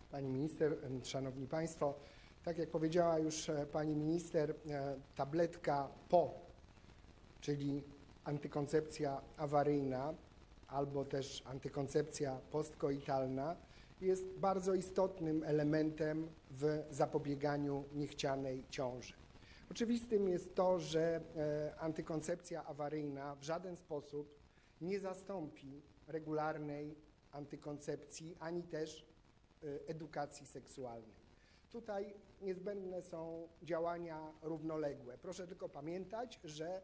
Pani Minister, Szanowni Państwo, tak jak powiedziała już Pani Minister, tabletka PO, czyli antykoncepcja awaryjna albo też antykoncepcja postkoitalna, jest bardzo istotnym elementem w zapobieganiu niechcianej ciąży. Oczywistym jest to, że antykoncepcja awaryjna w żaden sposób nie zastąpi regularnej antykoncepcji ani też edukacji seksualnej. Tutaj niezbędne są działania równoległe. Proszę tylko pamiętać, że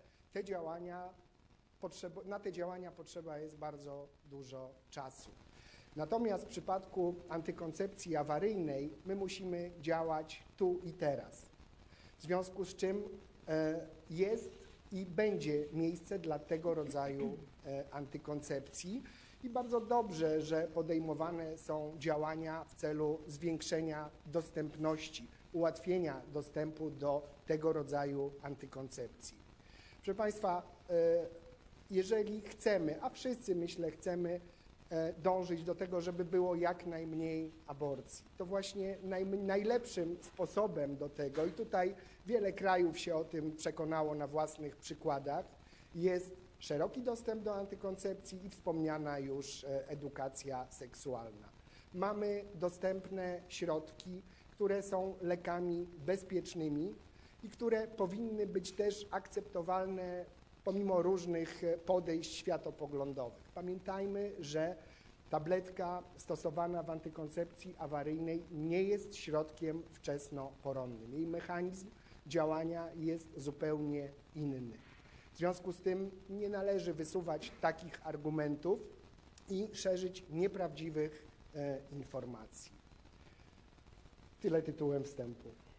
na te działania potrzeba jest bardzo dużo czasu. Natomiast w przypadku antykoncepcji awaryjnej my musimy działać tu i teraz. W związku z czym jest i będzie miejsce dla tego rodzaju antykoncepcji i bardzo dobrze, że podejmowane są działania w celu zwiększenia dostępności, ułatwienia dostępu do tego rodzaju antykoncepcji. Proszę Państwa, jeżeli chcemy, a wszyscy myślę chcemy dążyć do tego, żeby było jak najmniej aborcji, to właśnie najlepszym sposobem do tego, i tutaj wiele krajów się o tym przekonało na własnych przykładach, jest szeroki dostęp do antykoncepcji i wspomniana już edukacja seksualna. Mamy dostępne środki, które są lekami bezpiecznymi i które powinny być też akceptowalne pomimo różnych podejść światopoglądowych. Pamiętajmy, że tabletka stosowana w antykoncepcji awaryjnej nie jest środkiem wczesnoporonnym. Jej mechanizm działania jest zupełnie inny. W związku z tym nie należy wysuwać takich argumentów i szerzyć nieprawdziwych informacji. Tyle tytułem wstępu.